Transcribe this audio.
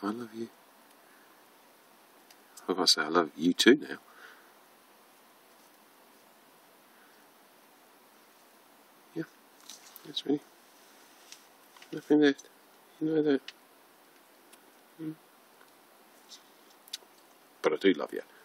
I love you. I've got to say I love you too now. Yeah, that's really nothing left. You know that. But I do love you.